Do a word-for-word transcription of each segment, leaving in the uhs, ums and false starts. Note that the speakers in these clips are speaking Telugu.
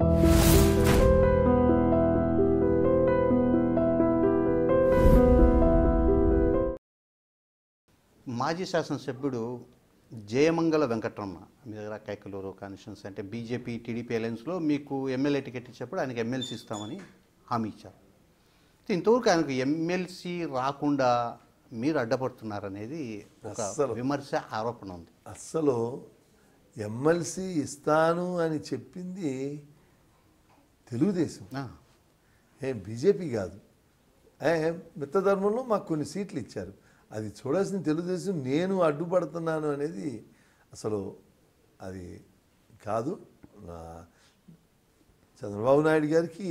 మాజీ శాసనసభ్యుడు జయమంగళ వెంకటరమణ మీ దగ్గర కైకలూరు కాన్స్టిట్యున్సీ అంటే బీజేపీ టీడీపీ అలయన్స్లో మీకు ఎమ్మెల్యే టికెట్ ఇచ్చేప్పుడు ఆయనకు ఎమ్మెల్సీ ఇస్తామని హామీ ఇచ్చారు. ఇంతవరకు ఆయనకు ఎమ్మెల్సీ రాకుండా మీరు అడ్డపడుతున్నారనేది ఒక విమర్శ ఆరోపణ ఉంది. అస్సలు ఎమ్మెల్సీ ఇస్తాను అని చెప్పింది తెలుగుదేశం, ఏ బీజేపీ కాదు. మిత్రధర్మంలో మాకు కొన్ని సీట్లు ఇచ్చారు, అది చూడాల్సిన తెలుగుదేశం. నేను అడ్డుపడుతున్నాను అనేది అసలు అది కాదు. చంద్రబాబు నాయుడు గారికి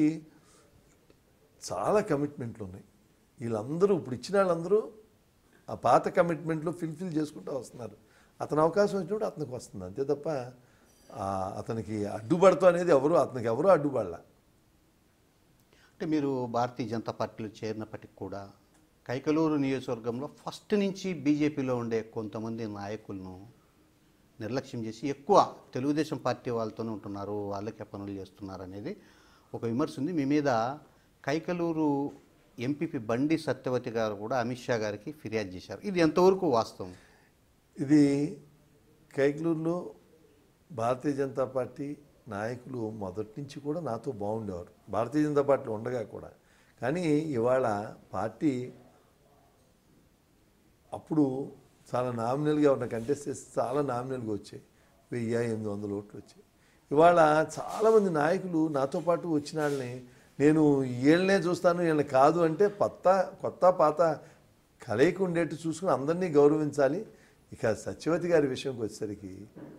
చాలా కమిట్మెంట్లు ఉన్నాయి. వీళ్ళందరూ ఇప్పుడు ఇచ్చిన వాళ్ళందరూ ఆ పాత కమిట్మెంట్లు ఫిల్ఫిల్ చేసుకుంటూ వస్తున్నారు. అతను అవకాశం వచ్చినప్పుడు అతనికి వస్తుంది, అంతే తప్ప అతనికి అడ్డుపడతా అనేది ఎవరు అతనికి ఎవరు అడ్డుపడలా. అంటే మీరు భారతీయ జనతా పార్టీలో చేరినప్పటికి కూడా కైకలూరు నియోజకవర్గంలో ఫస్ట్ నుంచి బీజేపీలో ఉండే కొంతమంది నాయకులను నిర్లక్ష్యం చేసి ఎక్కువ తెలుగుదేశం పార్టీ వాళ్ళతోనే ఉంటున్నారు, వాళ్ళకే పనులు చేస్తున్నారు అనేది ఒక విమర్శ ఉంది. మీ మీద కైకలూరు ఎంపీపీ బండి సత్యవతి గారు కూడా అమిత్ షా గారికి ఫిర్యాదు చేశారు. ఇది ఎంతవరకు వాస్తవం? ఇది కైకలూరులో భారతీయ జనతా పార్టీ నాయకులు మొదటి నుంచి కూడా నాతో బాగుండేవారు, భారతీయ జనతా పార్టీలో ఉండగా కూడా. కానీ ఇవాళ పార్టీ అప్పుడు చాలా నామినల్గా ఉన్న కంటెస్టెంట్స్ చాలా నామినల్గా వచ్చాయి, వెయ్యి ఎనిమిది వందల ఓట్లు వచ్చాయి. ఇవాళ చాలామంది నాయకులు నాతో పాటు వచ్చిన వాళ్ళని నేను వీళ్ళనే చూస్తాను వీళ్ళని కాదు అంటే కొత్త కొత్త పాత కలయిక ఉండేట్టు చూసుకుని అందరినీ గౌరవించాలి. ఇక సత్యవతి గారి విషయంకి వచ్చేసరికి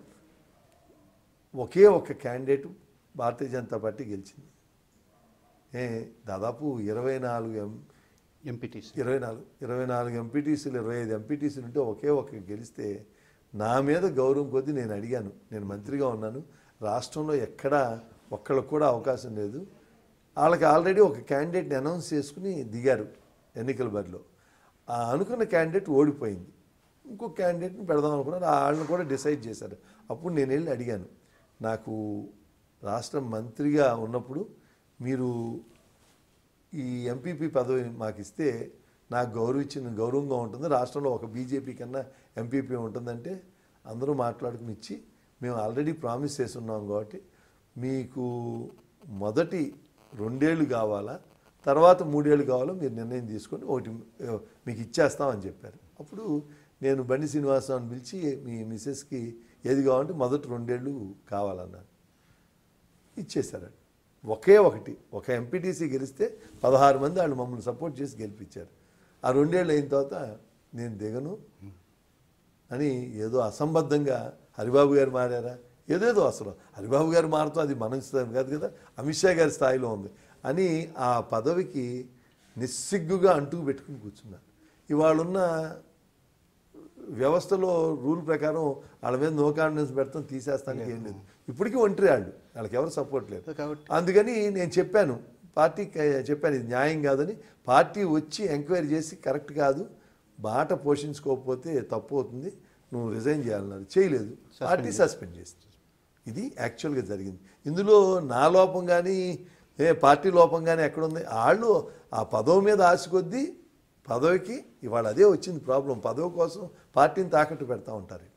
ఒకే ఒక క్యాండిడేట్ భారతీయ జనతా పార్టీ గెలిచింది. ఏ దాదాపు ఇరవై నాలుగు ఎం ఎంపీటీసీ ఇరవై నాలుగు ఇరవై నాలుగు ఎంపీటీసీలు ఇరవై ఐదు ఎంపీటీసీలు ఉంటే ఒకే ఒక గెలిస్తే నా మీద గౌరవం కొద్దీ నేను అడిగాను. నేను మంత్రిగా ఉన్నాను, రాష్ట్రంలో ఎక్కడా ఒక్కళ్ళకు కూడా అవకాశం లేదు. వాళ్ళకి ఆల్రెడీ ఒక క్యాండిడేట్ని అనౌన్స్ చేసుకుని దిగారు ఎన్నికల బరిలో. ఆ అనుకున్న క్యాండిడేట్ ఓడిపోయింది, ఇంకొక క్యాండిడేట్ని పెడదాం అనుకున్నారు. వాళ్ళని కూడా డిసైడ్ చేశారు. అప్పుడు నేను వెళ్ళి అడిగాను, నాకు రాష్ట్ర మంత్రిగా ఉన్నప్పుడు మీరు ఈ ఎంపీపీ పదవి మాకు ఇస్తే నాకు గౌరవించిన గౌరవంగా ఉంటుంది, రాష్ట్రంలో ఒక బీజేపీ కన్నా ఎంపీపీ ఉంటుందంటే అందరూ మాట్లాడుకుని ఇచ్చి మేము ఆల్రెడీ ప్రామిస్ చేసి ఉన్నాం కాబట్టి మీకు మొదటి రెండేళ్ళు కావాలా తర్వాత మూడేళ్ళు కావాలో మీరు నిర్ణయం తీసుకొని ఒకటి మీకు ఇచ్చేస్తామని చెప్పారు. అప్పుడు నేను బండి శ్రీనివాసరావుని పిలిచి మీ మిస్సెస్కి ఏది కావాలంటే మొదటి రెండేళ్ళు కావాలన్నాను, ఇచ్చేశారు. ఒకే ఒకటి ఒక ఎంపీటీసీ గెలిస్తే పదహారు మంది వాళ్ళు మమ్మల్ని సపోర్ట్ చేసి గెలిపించారు. ఆ రెండేళ్ళు అయిన తర్వాత నేను దిగను అని ఏదో అసంబద్ధంగా హరిబాబు గారు మారారా ఏదేదో, అసలు హరిబాబు గారు మారుతూ అది మనం ఇస్తాం కాదు కదా, అమిత్ షా గారి స్థాయిలో ఉంది అని ఆ పదవికి నిస్సిగ్గుగా అంటుకు పెట్టుకుని కూర్చున్నారు. ఇవాళున్న వ్యవస్థలో రూల్ ప్రకారం వాళ్ళ మీద నో కాన్ఫిడెన్స్ పెడతాం, తీసేస్తానికి ఏం లేదు. ఇప్పటికీ ఒంటరి వాళ్ళు, వాళ్ళకి ఎవరు సపోర్ట్ లేదు. అందుకని నేను చెప్పాను పార్టీకి, చెప్పాను ఇది న్యాయం కాదని. పార్టీ వచ్చి ఎంక్వైరీ చేసి కరెక్ట్ కాదు, బాట పోషించుకోకపోతే తప్పు అవుతుంది, నువ్వు రిజైన్ చేయాలన్నారు. చేయలేదు, పార్టీ సస్పెండ్ చేస్తుంది. ఇది యాక్చువల్గా జరిగింది. ఇందులో నా లోపం కానీ ఏ పార్టీ లోపం కానీ ఎక్కడుంది? వాళ్ళు ఆ పదవి మీద ఆశ కొద్దీ పదవికి ఇవాళ అదే వచ్చింది ప్రాబ్లం. పదవి కోసం పార్టీని తాకట్టు పెడతా ఉంటారు.